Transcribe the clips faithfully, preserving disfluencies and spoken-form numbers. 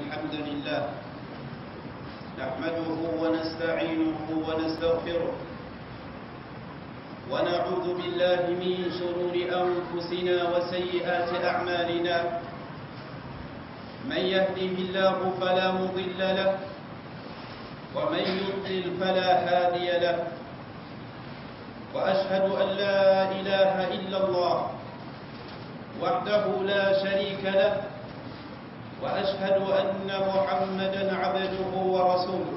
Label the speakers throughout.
Speaker 1: الحمد لله نحمده ونستعينه ونستغفره ونعوذ بالله من شرور أنفسنا وسيئات أعمالنا من يهده الله فلا مضل له ومن يضلل فلا هادي له وأشهد أن لا إله إلا الله وحده لا شريك له وأشهد أن محمدًا عبده ورسوله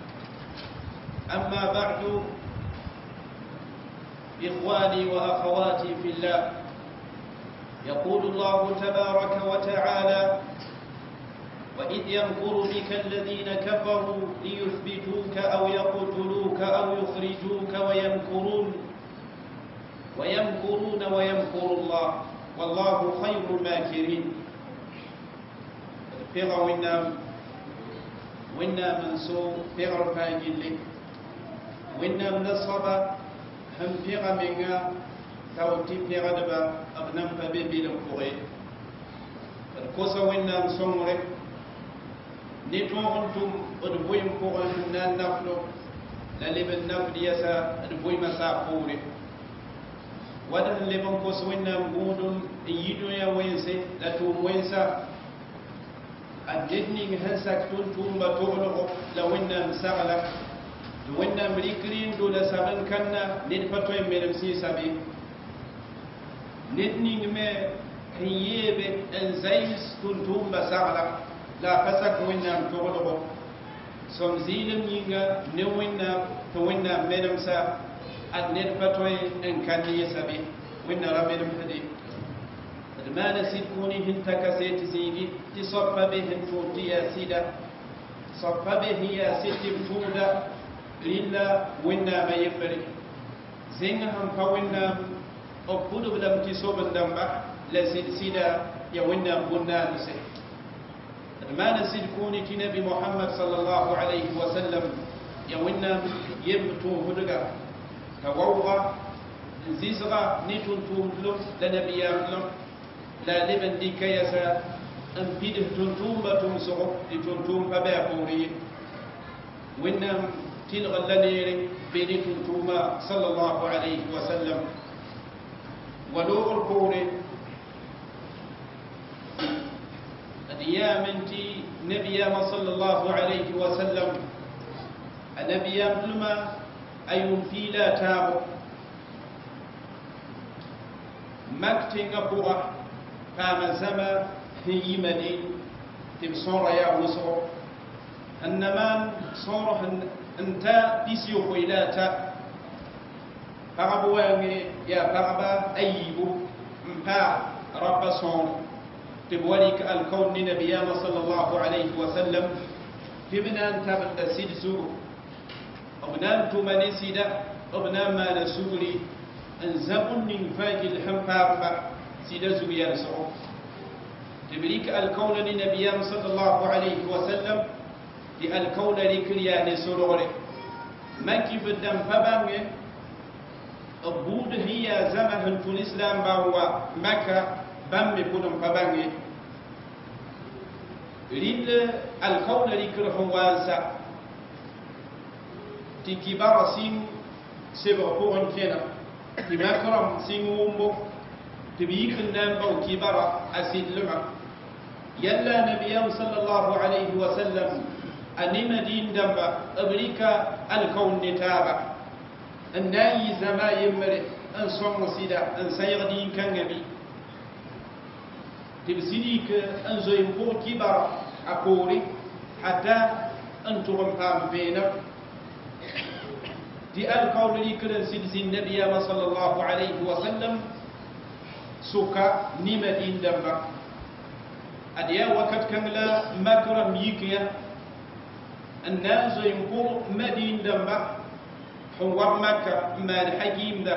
Speaker 1: أما بعد إخواني وأخواتي في الله يقول الله تبارك وتعالى وإذ يمكر بك الذين كفروا ليثبتوك أو يقتلوك أو يخرجوك ويمكرون ويمكرون ويمكر الله والله خير الماكرين فيغا وينام وينام منسو فيغا فاجل وينام نصبا هم فيغا منغا توتي فيغا دبا أبنام فبيبي لنفوغي الكوسا وينام سمرك نتوغنتم أدبوين فوغن نان نفلو للبن نفل يسا أدبوين مسافوري ودن لبن كوس وينام بودن يدو يا وينسي لتوم وينسا أدني هسك تنتم بتغلق لو إنهم سغلق لو إنهم ريكرين دول سبن كنا نتفتوي من مسيسا بي نتني ما هيبة أنزيس تنتم بسغلق لا فسك وإنهم تغلق سمزيلم ينغا نوينا توينا من مسا أدنتفتوي إن كان يسبي وإن رمينم هدي ما نسيت كوني هنتا كسيت زيدي تصف به توتي يا سيدا صف به يا سيد تودا للا ونا ما يفرق زينهم فونا أقول بلم تصوب الدمبا لسيد سيدا يا ونا بنا نسي ما نسيت كوني نبي محمد صلى الله عليه وسلم يا ونا يبتو هدغا كووغا زيزغا نيتون توملو لنبي ياملو لا لمن دي كيسا أن بيده تنتوم بتنسو لتنتوم فباقوري وإنهم تلغى اللنير بين تنتوم صلى الله عليه وسلم ولو القوري أديامنتي نبيام صلى الله عليه وسلم النبيام لما أيون في لا تابو مكتن أبوه كما زما هي مدين تبصر يا وصر انما صور انت بيسيو خويلاتا فغبواني يا فغبا ايبو مبا رب صون تبوليك الكون نبينا صلى الله عليه وسلم في بنان تبدا سيد زور ابنان تمني سيدا ابنان ما نسوري انزبن فاجل حمفا سيدا زويا نسعو تبريك الكون لنبينا صلى الله عليه وسلم للكون لكريا نسروري ما كيف الدم فبانه أبود هي زمن في الإسلام باوا مكة بام يكون فبانه ريد الكون لكره وانسا تكبر سين سبعون كنا تمكرم سين ومبو تبيك النام أو كبرى أسيد لما يلا نبي صلى الله عليه وسلم أني مدين دمبا أبريكا الكون نتابع الناي زما يمري أن صم سيدا أن سيغدين كان نبي تبسيديك أن زيمبو كبرى أقولي حتى أن تغمقام بينا دي الكون لكل سيد النبي صلى الله عليه وسلم سوكا نيمدين دمبا أديا وقت كان لا مكرم يكيا الناس ينقر مدين دمبا حوار مكة ما الحكيم ده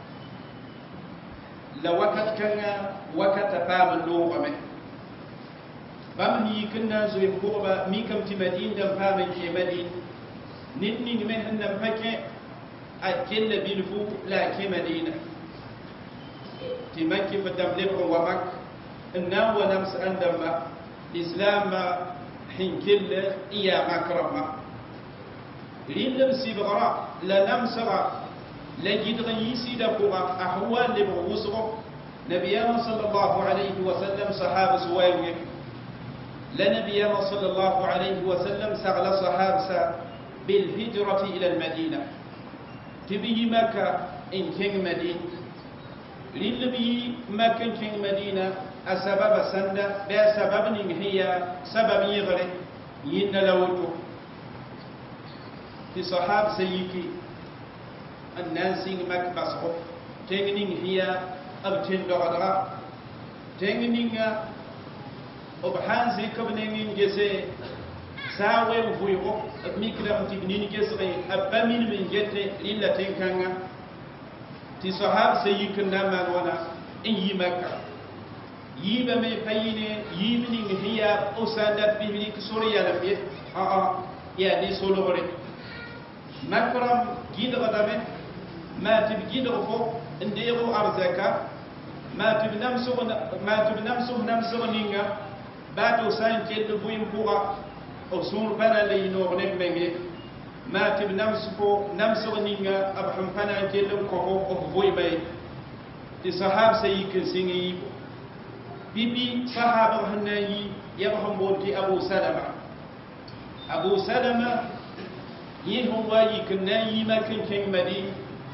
Speaker 1: لوقت كان وقت فام اللغة من بام يكنا ينقر ميكم تمدين دمبا من مدين نتني من هندم فكي أكل بيلفو لا كمدينة تمكي في الدم لبغ ومك النام ونمس عندما الإسلام حنكل إيا مكرمة ريلم سيبغرا لا نمسرا لا جدغن يسيد بغا أحوال لبغوصغو نبينا صلى الله عليه وسلم صحابة سوائل لا نبينا صلى الله عليه وسلم سغل صحابة بالهجرة إلى المدينة تبي مكة إن كان مدينة للبي مكة كان مدينة السبب سندا بسبب هي سبب يغري ين لوتو في صحاب سيكي الناس مكة بسقو تنين هي أبتن دغدغا تنين أبحان زيكبنين جسي ساوي وفويغو ميكرا متبنين جسري أبامين من جتة إلا تنكانا تي صحاب سيكنا مانوانا إن يمكة يبا مي فايني يبنين هي أسادة بيبليك سوريا لبيت آآ آه يا دي سولوري مكرم جيد غدامي ما تبجيد غفو انديرو أرزاكا ما تبنمسو ما تبنمسو نمسو نينغا باتو سان جيد بوين بورا أصول بنا لي نور نبني ما تبنمسو نمسو نينغا أبحم بنا جيد كوكو أبوي باي تي صحاب سيكن سيني بيبي صحابة هنائي يبهم بولتي أبو سلمة أبو سلمة يهم وايكن نايي ما كن كن مدين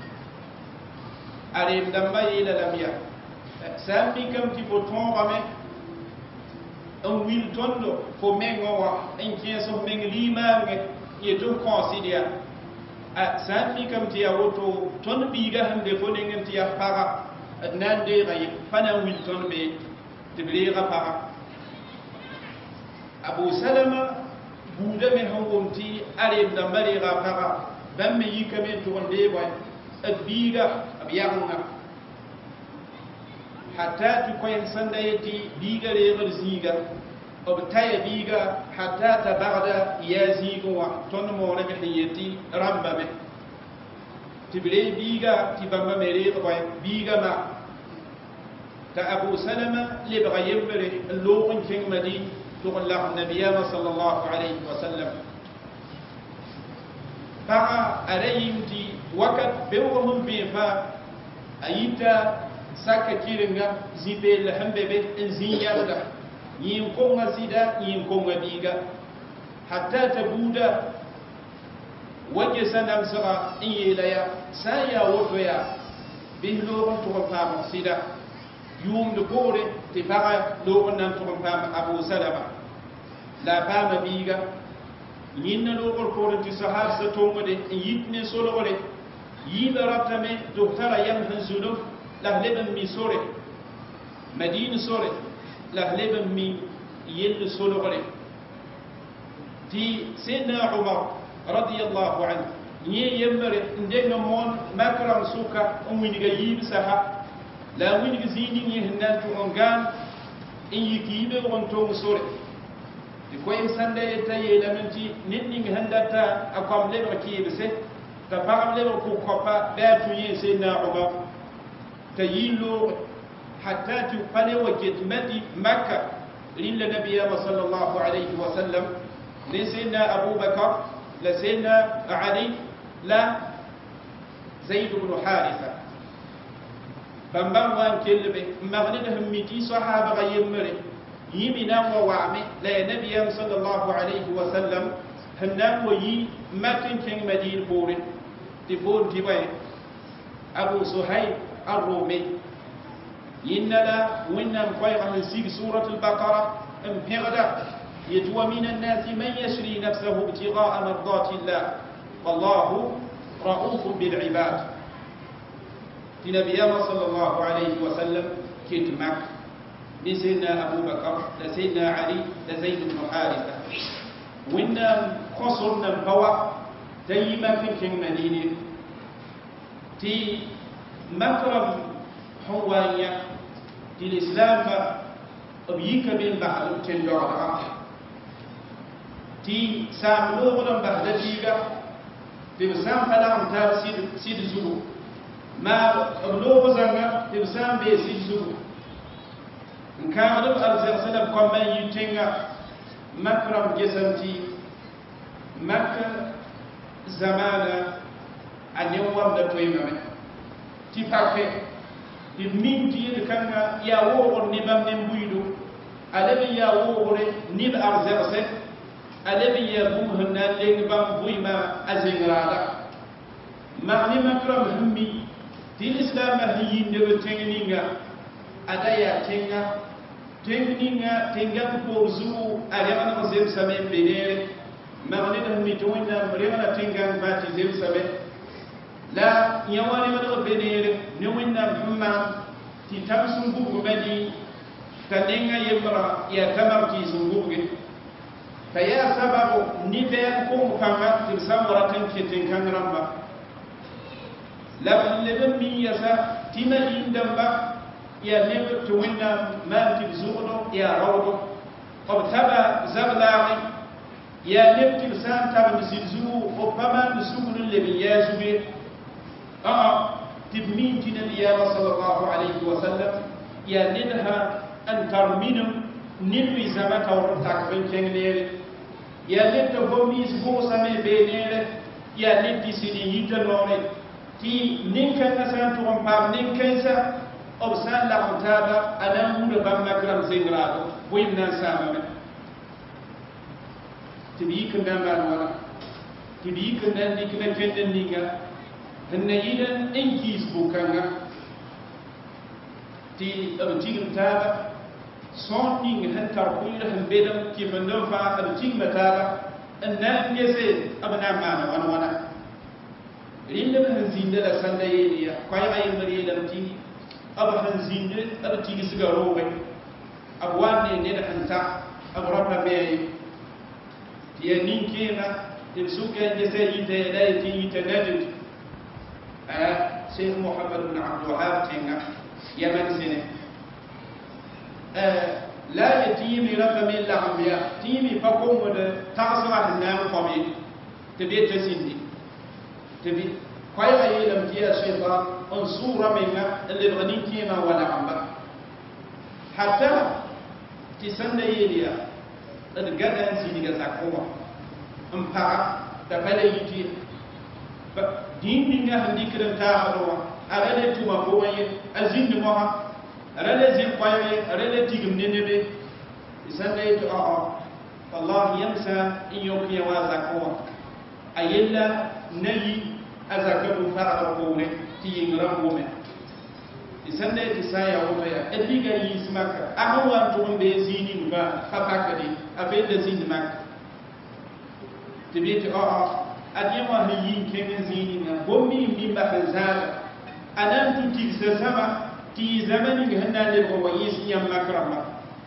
Speaker 1: أريم دمبا إلى لميا سامي كم تبوتون رمي أن ويل توندو فمين ووا إن كيسو من ليما يتو كونسيديا سامي كم تياوتو تون بيغا هم دفونين تيا فارا نان دي غاي فانا ويل تون بي تبليغا فارا أبو سلمة بودا من هونتي أريم دمبا لغا فارا بام يكمن تون دي واي أبيغا أبيغنا حتى تكون سنديتي بيغا ريغل زيغا أبتاي بيغا حتى تبغد يا زيغوا تنمو ربحيتي رمبا به تبلي بيغا تبما مريغ باي بيغا ما تأبو سلمة لبغا يبري اللوغن كن مدين تقول له النبي صلى الله عليه وسلم فقا أريمتي وقت بوهم بيفا أيتا ساكا كيرنغا زيبيل همبebe انزيادا ينكونغا زيدا ينكونغا بيغا حتى تبودا وجسا نمسغا إيلايا سايا وفيا بهلوغن تغفام سيدا يوم دكوري تفاقا لوغن نم تغفام أبو سلمة لا فام بيغا ين لوغن كوري تصحاب ستونغدي يتني سولغدي يبا ربتمي دكتورا يمهن سلوك لهلبن مي سوري مدينة سوري لهلبن مي يل سولغري تي سيدنا عمر رضي الله عنه ني يمر ندنا مون مكرم سوكا امي نغيب سها لا وين زيني يهنان تو انغان ان يكيبه وانتو سوري دي كوين ساندا يتاي لمنتي نيت ني هندتا اكوام لبر كيبسه تفهم لبر كو كوبا باتو ي سيدنا عمر تيلو حتى تقلي وجد مدي مكة لله نبي صلى الله عليه وسلم لسيدنا أبو بكر لسيدنا علي لا زيد بن حارثة بمبان وان كلبه مغنده ميتي صحابة غيمري يمنا ووعمي لا نبي صلى الله عليه وسلم هنام ويي مكن كن مدين بوري تفون تبين أبو سهيل الرومي ينلا وإنم قيغا من سيب سورة البقرة امهغدا يجوى من الناس من يشري نفسه ابتغاء مرضات الله والله رؤوف بالعباد في نبينا صلى الله عليه وسلم كتمك لسيدنا أبو بكر لسيدنا علي لزيد بن حارثة وإنم قصرنا البوى تيما في كن مدينة تي مكرم حوانيا في الإسلام أبيك من بعد تنجرها تي ساملوغنا بعد ديغا تبسام فلان تاب سيد سيد زلو ما أبلوغ زنغا تبسام بي سيد زلو إن كان رب أرزق سلم كما يتنغا مكرم جسمتي مكة زمانا أن يوم دتويمة تفاكي تمين تير كان يا وور نبام نبويدو ألبي يا وور نب أرزقسك ألبي يا بوهنا لنبام بويما أزنغرادا معني مكرم همي تي الإسلام هي نبتنينغا أدايا تنغا تنغا تنغا بورزو أريانا زيب سمين بنير معني همي توينا مريانا تنغا باتي زيب سمين لا يواني ودو بنير نوينا بما تتام سنبوك بدي تنينغا يبرا يا تمرتي سنبوك فيا سبب نبيان كوم فانغا تبسام وراتن كتن كان رمبا لكن لبن مي يسا تيما يندنبا يا نبت توينا ما تبزوغنو يا رودو قب تبا زغلاغي يا نبت بسان تبا نسيزو وبما نسوغن اللبن يازوغي آه تبمين النبي صلى الله عليه وسلم يا ندها أن ترمينم نلوي زمك ورتاك بن كنير يا ند بوميز بوسا مي بينير يا ند سيدي يتنوري تي نينكا نسان توم بام نينكا أو سان لا متابا أنا مود بام مكرم زينغرادو وين نسامم تبيك نمان ولا تبيك ننديك نكندن نيغا هن يدن إنكيس بوكانا تي أبتيغ متابا صوتين هن ترقوير هن بدم كيف ننفع أبتيغ متابا النام يسير أبنا معنا وانا وانا رينا هن زيندة لسنة يليا قايا غير مريا لمتي أبا هن زيندة أبتيغ سيغاروبي أبواني نيدا هنتا أبرابنا بيهي تيا نين كينا تبسوكا يسير يتلا يتي يتنجد شيخ محمد بن عبد الوهاب تينا يمن سنة لا يتيمي رقم الأنبياء تيمي فقوم ود تعصر النام قبيل تبي تسيني تبي قاي قاي لم تيا شيطان انصور منا اللي بغنين كيما ولا عمبا حتى تسنى يليا الغدا سيدي غزاكوا امبا تفلي يتي دين بينا هندي كرم تاخروا أراد توما بوي أزين نمها أراد زين قاية أراد تيجم ننبي يسنى آه الله يمسى إن يوكي وازكوا أيلا ني أزكوا فرع قوله تيجي رمومه يسنى تسايا وطيا أديك يسمعك أهوان توم بزيني نبا خفاكدي أبيد زين مك تبيت آه أديما هيين كمن زيننا بومي مما خزالة أنا تتيك سسما تي زمن هنا للغويس يم مكرمة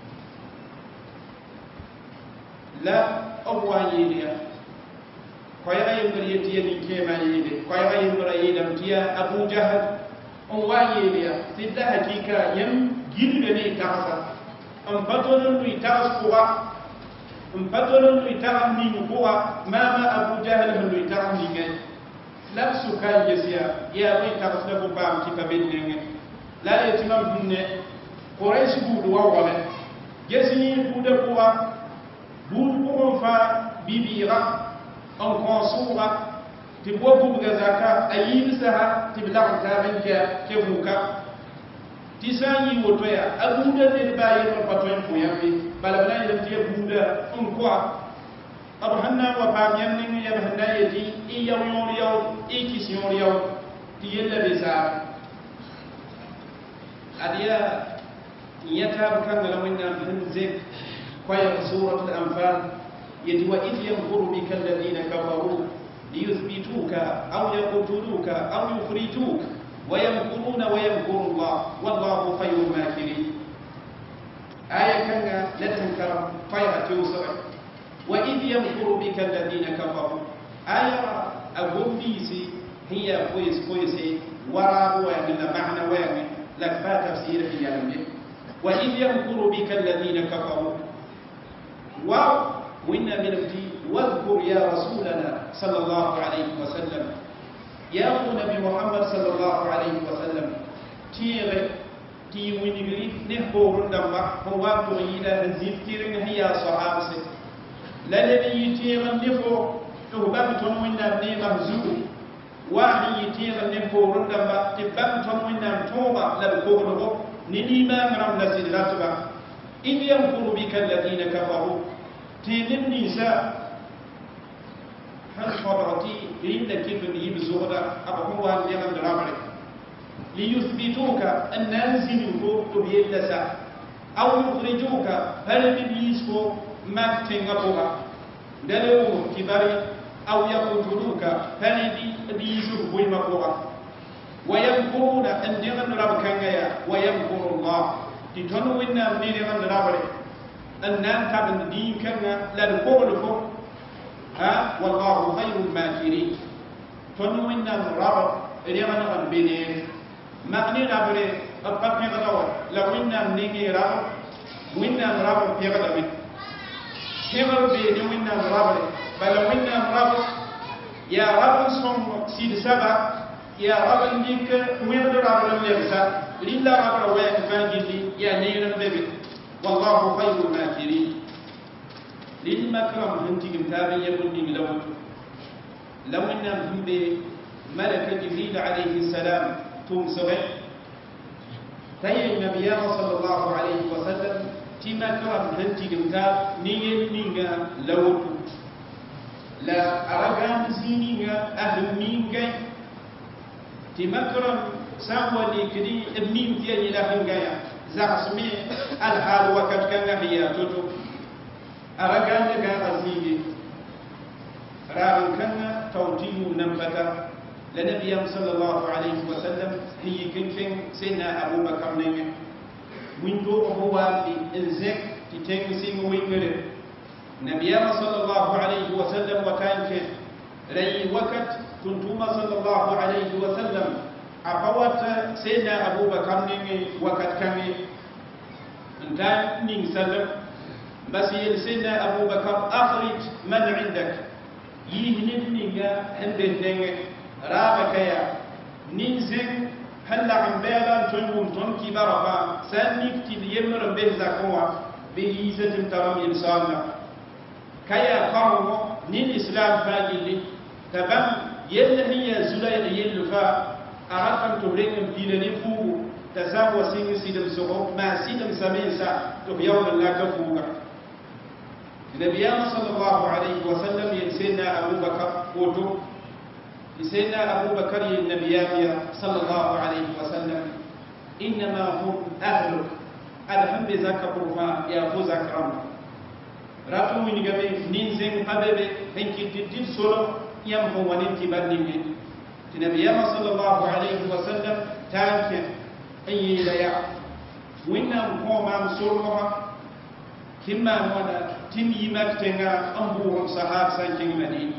Speaker 1: لا أبوان يليا قايا يمريتي يلي كما يلي قايا يمريتي تيا أبو جهل أبوان يليا سيدا حقيقة يم جيلني تاسا أم بطلن يتاس قوا mpatolon lui taram ni nuwa mama abu jahal han lui taram ni ngai labsu kan yesia ya bai tarasna bu bam ti ka ben ngai la yetimam hunne quraish bu do wala gesini bu de kuwa bu ko fa bibira en consura ti bo bu ga zaka ayin saha ti bilang ta ben ke ke buka tisani wotoya abuda ne baye no patoyen ko yambi bala bala yam ti abuda on quoi abhanna wa pam yam ni yam handa yati i yaw yor yaw i kisyon yaw ti yella besa adiya yata kan la winna bin zik qaya suratul anfal yati wa id yamkuru bika alladhina kafaru liyuthbituka aw yaqtuluka aw yukhrijuka ويمكرون ويمكر الله والله خير الماكرين آية كان لتنكر فيرة يوسف وإذ يمكر بك الذين كفروا آية أقول بيسي هي كويس كويسي ورا ويعمل معنى ويعمل لك ما تفسير في العالم وإذ يمكر بك الذين كفروا واو وإن من الدين واذكر يا رسولنا صلى الله عليه وسلم يا نبي محمد صلى الله عليه وسلم تير تي وينغري نهور دما هو تو يدا هزيف تيرن هي صحابه la le yitiran nifo to bam ton winna ne mahzu wa yitiran ne ko runda ba te bam ton winna toba la ko do ni ni ma ram la sidratba in yamkuru bika alladhina kafaru tilin nisa hal khabarati inda kifin yibzuda abakum wa yaman dramare liyuthbituka an nanzilu to biyallasa aw yukhrijuka hal bilisco ما تنقبها دلو كباري أو يقتلوك فندي بيزر ويمقوها ويمكرون أن يغن ربكايا ويمكر الله تتنوينا من يغن ربك أن ننتبه دين كنا لنقول فوق ها والله خير الماكرين تنوينا ربك يغن ربك بنين ما أني ربك أبقى غدوة لو إنا نيجي ربك وإنا ربك يغدوة كمر بين وينا رب بل وينا رب يا رب صم سيد سبع يا رب نيك وين رب لمسا لله رب وين فانجلي يا نير بيبي والله خير الماكرين للمكرم هنتي متابع يبني لو لو ان هم ملك جبريل عليه السلام توم سبع تي النبي صلى الله عليه وسلم tima karam hanti gimta niyen ninga lawtu la aragan zininga ahlum minga tima karam sawali kidi min tiya ila hingaya zaasmi al hal wakat kanga hiya tutu aragan ga azini raban kanga tawtiyu nambata la nabiyam sallallahu alayhi wa sallam hiyi kinkin sayna abu bakar ninga windo هو الزك تتنسي وينغر النبي صلى الله عليه وسلم وكان ري وقت كنتما صلى الله عليه وسلم أقوات سيدنا أبو بكر وقت كان انت نين سلم بس سيدنا أبو بكر أخرج من عندك يهنني عندك رابك يا ننزل هلا عم بيلا تنوم تنكي برفا سنك تليمر به زكوا بيزة ترم إنسانا كيا قرن نين إسلام فاجلي تبم يلا هي زلاير يلفا أراكم تبرين بيلني فوق تساوى سين سيدم سقوط ما سيدم سميسا تبيون الله كفوقا النبي صلى الله عليه وسلم ينسينا أبو بكر وتو سيدنا أبو بكر النبي صلى الله عليه وسلم إنما هم أهلك الحمد ذاك برفا يا فوزك رم راتو من جبه نينزين قببه هنك تدين سلو يم هو ننتي بدنين النبي صلى الله عليه وسلم تانك أي ليا وإن هم عم سلوها كما منا تم يمكتنا أمبوهم صحاب سانكين مدين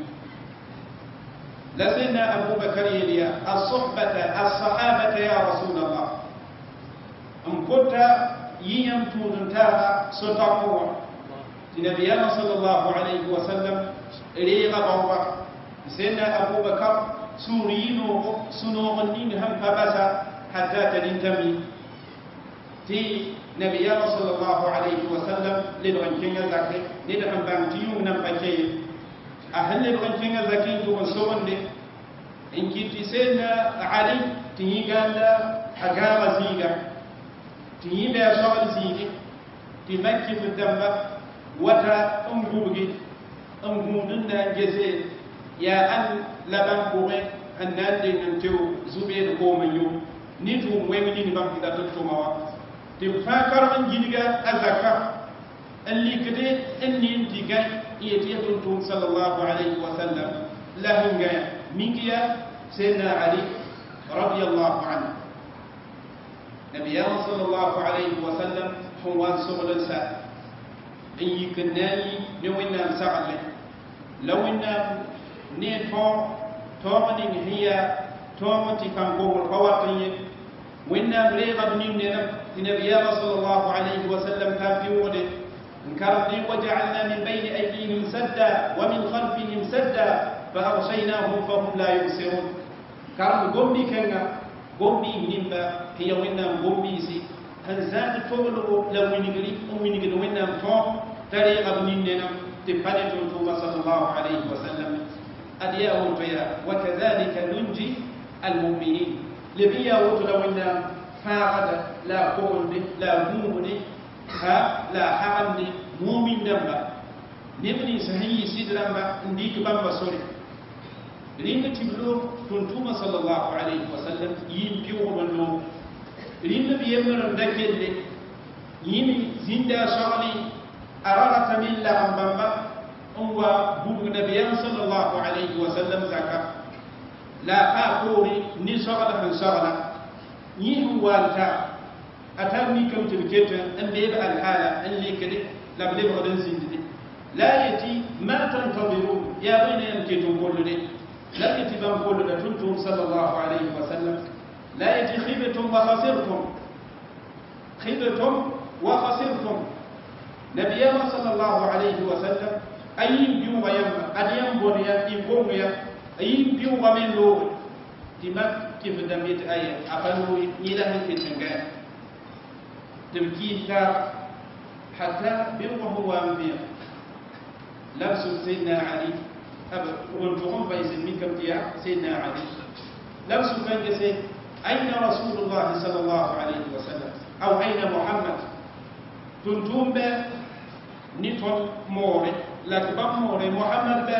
Speaker 1: لسنا أبو بكر يليا الصحبة الصحابة يا رسول الله أم كنت يم تونتها ستقوى النبي صلى الله عليه وسلم ريغ بوا سنا أبو بكر سورينو سنوغنين هم فبسا حتى تنتمي تي نبي صلى الله عليه وسلم لدغنكين زكي لدغن بانتيو نمفكي أهل الغنكين زكين تو سوون دي إن كنت سيدنا علي تيجانا أجاب زيجا تيجي شغل زيجي تمكي في الدم وتا أمبوجي أمبودنا جزيل يا أن لبن بومي أنان دي نمتو زبير كوميو نيتو ويمني نبام كده تتوما تفكر أن جيجا أزكا اللي كده إني أنتي جاي يتيتون صلى الله عليه وسلم لهم جاي ميكيا سيدنا علي رضي الله عنه نبي صلى الله عليه وسلم هو سبل الساعة إن يكناني نوينا مساعد لو إن نيتو تومن هي تومتي كان قوم القواتين وإن بريغ بنين النبي صلى الله عليه وسلم كان في وده انكرني وجعلنا من بين أيديهم سدا ومن خلفهم سدا فأغشيناهم فهم لا يبصرون كرم قومي كنا قومي نمبا هي وإنام قومي سي هنزاد فولو لو ونقري أو ونقري وإنام توم تريغ بنيننا تبالي توما صلى الله عليه وسلم أديا وطيا وكذلك ننجي المؤمنين لبيا وطلونا فاقد لا قول لا مؤمن ها لا حرم مؤمن نبا نبني سهي سيدرما نديك بامبا سوري رين تبلو تنتوما صلى الله عليه وسلم يمبيو منو رين بيمر دكل يمي زندا شغلي أرغت من لهم بامبا هو بوغ نبي صلى الله عليه وسلم زكا لا قاقوري ني شغله من شغله يهم والتا أتاني كم تبكيتا أن بيبقى الحالة اللي كده لا بلغ زندي لا يتي ما تنتظرون يا بين يمكن كل ده لا يتي بان كل ده تنتم صلى الله عليه وسلم لا يتي خيبتم وخسرتم خيبتم وخسرتم نبينا صلى الله عليه وسلم أيم بيوم يوم أديم بنيا يقوم يا أيم بيوم من لو تمك كيف دميت أيه أفنوا يلا من كتنجان تبكي حتى بيوم هو أنبياء لبس سيدنا علي أب ونجوم بيزن من كمتيا سيدنا علي لبس كان جسد أين رسول الله صلى الله عليه وسلم أو أين محمد تنتم به نتون موري لكبام موري محمد به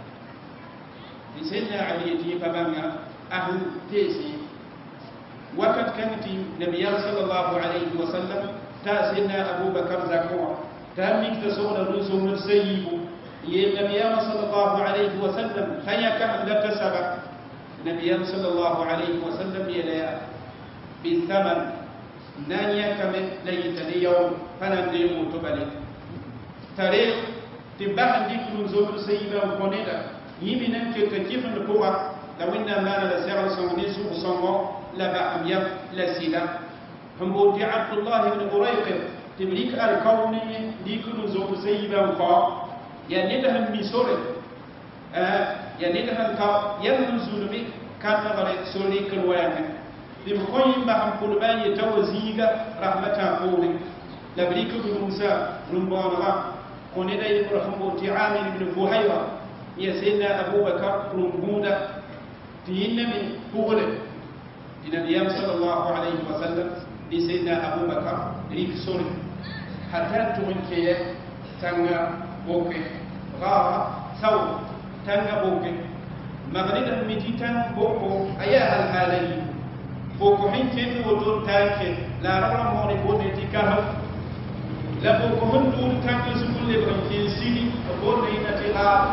Speaker 1: سيدنا علي يجي فبنا أهل تيسي وقت كانت نبي صلى الله عليه وسلم تا سيدنا أبو بكر زكوة تا ميك تسون الرسول السيب يا نبي صلى الله عليه وسلم خيا كان لا تسبق نبي صلى الله عليه وسلم يلا بالثمن نانيا كمن ليت اليوم فنندم تبلي تاريخ تبع ديك الرسول السيب وكونيدا يمين كيف نقوى لو إن ما لا سعر سونيس وصمو لا بعم يب لا سيدا هم بودي عبد الله بن أريقط تملك الكون ديك الرسول السيب وقا يعني لهم ميسورة آه يعني لهم كاب ينزل بك كان غير سوري كلوانه لبخوي ما هم كل بان يتوزيجا رحمة قولي لبريك بن موسى رمبانا كوندا يبرهم بودي عامر بن فهيرة يا سيدنا أبو بكر رمبودا تينا من قولة النبي صلى الله عليه وسلم لسيدنا أبو بكر ريك سوري حتى تونكيه تنغا بوكي غارة ثور تنغا بوكي مغردا ميتيتان بوكو أيا الحالي بوكو حين كيف ودون تاكي لا رغم موني بودي تكاهم لا بوكو من دون تاكي سكول لبرنكين سيني بودي نتغار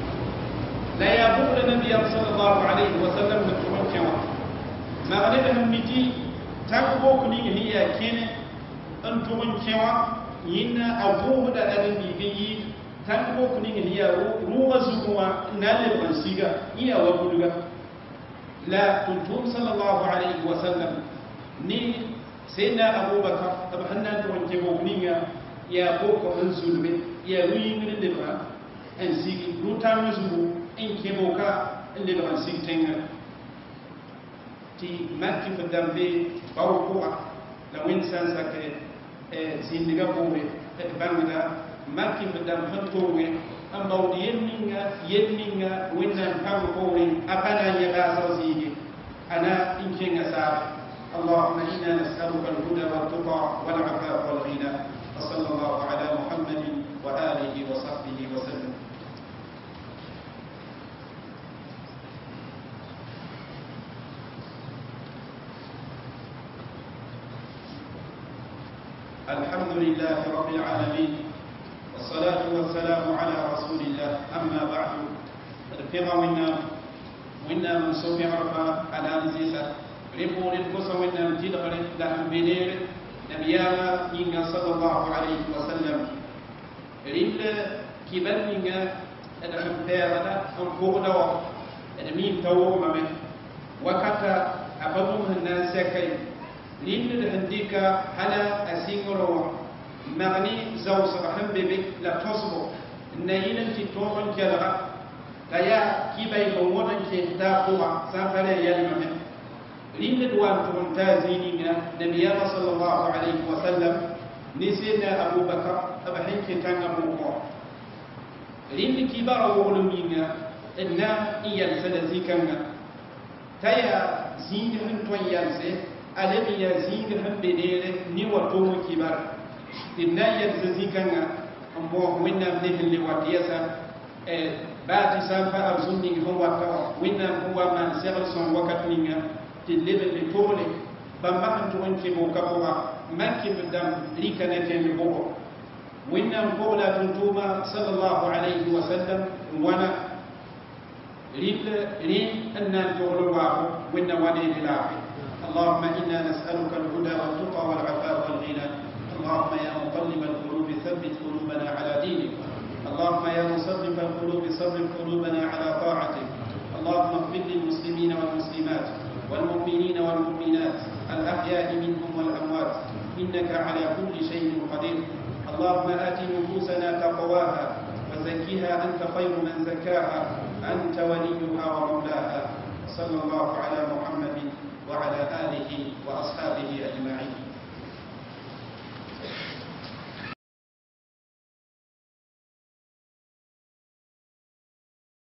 Speaker 1: لا يقول النبي صلى الله عليه وسلم نتوهم كما مغردا ميتي تاكو بوكو نيجي هي كيني أنتوهم كما ينا أبوه دا أدن بيجي تنبو كنين هي روغا زكوا نالب غنسيغا إيا وبلغا لا تنتم صلى الله عليه وسلم ني سيدنا أبو بكر أبحنا تون كيبو كنين يا بوكو هنزل من يا روين من اللبغا أنسيغي روتان نزلو إن كيبوكا اللبغا نسيغ تنغا تي مكي فدامبي باوكوها لو إنسان ساكي زينغا بوري تبانغا ماكي مدام هنتوغي أم بودي ينينغا ينينغا وينان كام بوري أبانا يغاسو زيجي أنا إنكينغا سار اللهم إنا نسألك الهدى والتقى والعفاف والغنى وصلى الله على محمد وآله وصحبه وسلم. الحمد لله رب العالمين والصلاة والسلام على رسول الله. أما بعد الفقه ونا ونا من سوف عرفا على نزيسة ريبون القصة ونا من تدغر لهم بنير نبيانا إننا صلى الله عليه وسلم ريل كبر إننا أدخل بيرنا أنقوه دوا أدمين توو ممن وكتا أبوهم الناس سكين لين هنديك هلا أسينغرو مغني زوج رحم بيبي لا تصبو نيل انت تومن كلا تيا كي باي مومن كي تاقوا سافر يا من لين دوان تون تازينينا نبي صلى الله عليه وسلم نسينا ابو بكر ابحين كي تان ابو بكر rĩnd kibara woglem yĩnga d na n yɛlsa la zĩ-kãngã t'a yaa zĩig sẽn tõe n yɛlse a leb n yaa zĩig sẽn be neere ne wa tʋʋm kibar tɩ d na n yɛlsa zĩ-kãngã n bõos wẽnnaam ne sẽn le wat yɛsa baa tɩ sã n pa ab zũm ning sẽn wata wã wẽnnaam sẽn wa maan segl sõng wakat ninga tɩ d leb n le togle bãmba sẽn tʋg n kẽ boka pʋga man kɩb dãmb rɩka ne tẽnd bʋgo wẽnnaam kogla tʋm-tʋʋma sallallahu alayhi wa sallam n wãna rɩd rẽ n na n togl waafo wẽnna wa ne laafe اللهم إنا نسألك الهدى والتقى والعفاف والغنى اللهم يا مقلب القلوب ثبت قلوبنا على دينك اللهم يا مصرف القلوب صرف قلوبنا على طاعتك اللهم اغفر للمسلمين والمسلمات والمؤمنين والمؤمنات الأحياء منهم والأموات إنك على كل شيء قدير اللهم آت نفوسنا تقواها وزكها أنت خير من زكاها أنت وليها ومولاها صلى الله على محمد وعلى آله وأصحابه